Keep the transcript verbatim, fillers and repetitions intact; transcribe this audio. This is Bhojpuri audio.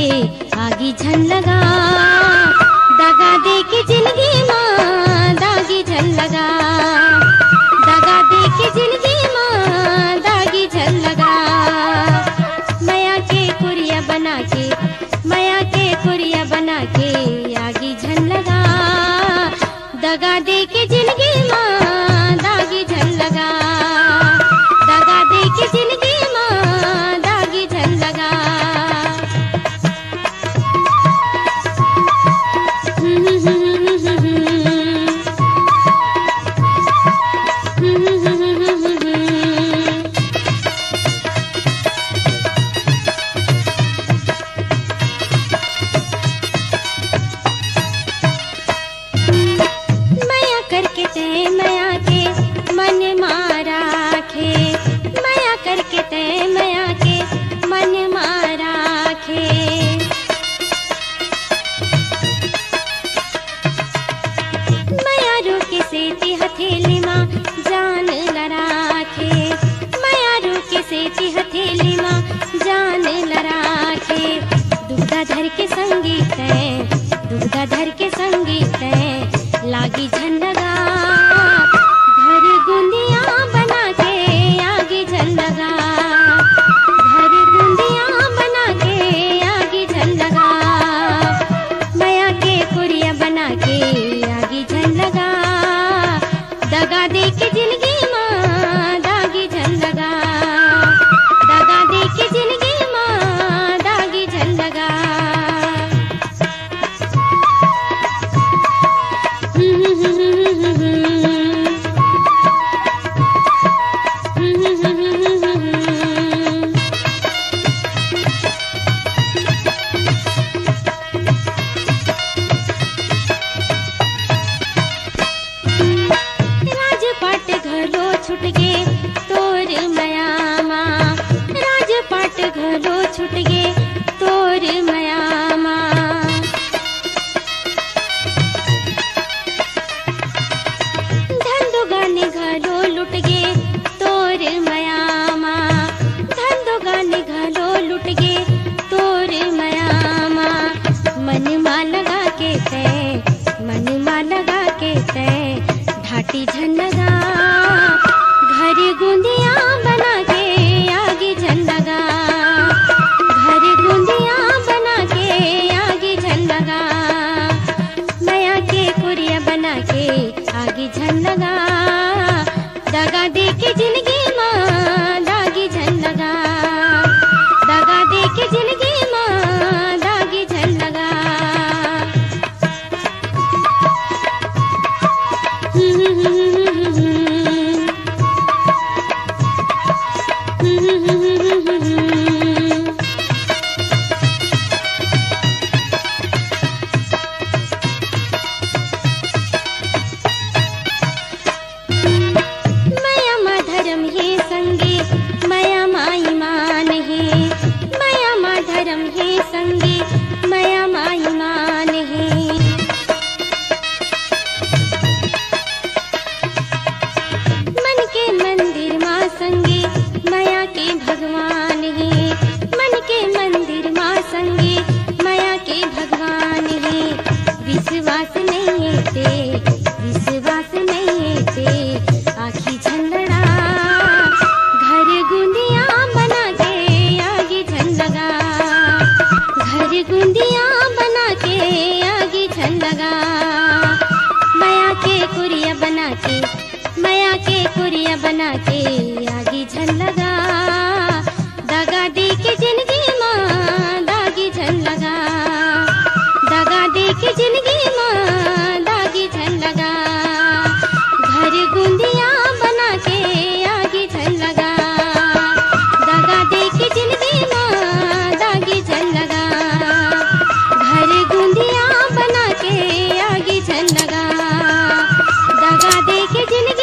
के आगी झन लगा। दगा दे के जिंदगी माँ दागी झन लगा। दगा दे के जिंदगी माँ दागी झन लगा। माया के कुरिया बना के माया के कुरिया बना के आगी झन लगा। दगा दे के जिंदगी माँ दागी झन लगा। दगा दे के जिंदगी माँ दागी झन लगा। माया करके ते माया के मन मारा खे। माया करके ते माया के मन मारा खे। माया रोके से ती हथेली माँ जान लराखे। माया रोके से ती हथेली माँ जान लराखे। दुग्धा धर के संगीत है दुग्धा धर के संगीत है लागी झन लगा। घर गुंदिया बना के आगे झन लगा। घर गुंदिया बना के आगे झन लगा। माया के कुरिया बना के आगे झन लगा। दगा दे के जिंदगी माँ दागी झन लगा। दगा दे के जिंदगी माँ दागी झन लगा। राजपाट घरो छुट गे तोर माया माँ। राजपाट घरो छुट गे तोर माया माँ। धंधो गाने घरो लुट गे तोर माया माँ। धंधो गाने घरो लुट गे तोर माया माँ। मन मा लगा के ते मन मा लगा के ते ढाटी झन लगा। घर गुंदिया बना के आगे झन लगा। घर गुंदिया बना के आगे झन लगा। माया के कुरिया बना के आगे झन लगा। दगा दे के जिंदगी माँ दागी झन लगा। दगा दे के जिंदगी माँ दागी झन लगा। माया मा धर्म हे संगे माया मा ईमान हे। माया मा धर्म हे संगे माया मा ईमान हे। मन के मंदिर माँ संगे माया के भगवान हे। मन के मंदिर माँ संगे माया के भगवान हे। विश्वास नहीं है ते विश्वास नहीं है ते आखी झन लड़ा। घर गुंदिया बना के आगे झन लगा। घर गुंदिया बना के आगे झन लगा। माया के कुरिया बना के माया के कुरिया बना के आगे झन लगा। दगा दे के जिंदगी माँ दागी झन लगा। दगा दे के जिंदगी माँ दागी झन लगा। घर गुंदिया बना के आगे झन लगा। दगा दे के जिंदगी माँ दागी झन लगा। घर गुंदिया बना के आगे झन लगा। दगा दे के जिंदगी